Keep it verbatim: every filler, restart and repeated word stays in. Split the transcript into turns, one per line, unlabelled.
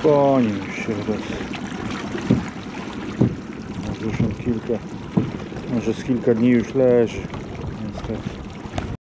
koni już się roz... Może już on kilka, może z kilka dni już leży, niestety.